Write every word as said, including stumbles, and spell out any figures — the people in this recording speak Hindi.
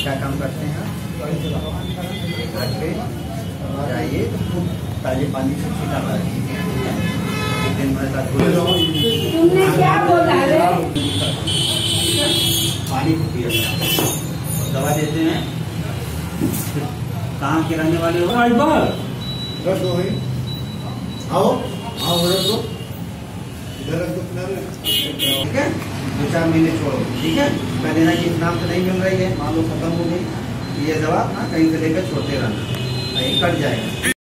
क्या काम करते हैं घर पे जाइए तो खूब ताजे पानी से छीटा मारिए, एक दिन भर का तुमने क्या बोला रे? पानी को पिया दवा देते हैं। कहाँ के रहने वाले हो? बस हो गई। आओ आओ तो इधर रख दो, ठीक है, दो चार महीने छोड़ो, ठीक है। मैं देना की इनाम तो नहीं मिल रही है, मान लो खत्म हो गई, ये दवा ना कहीं से लेकर छोड़ते रहना, कहीं कट जाएगा।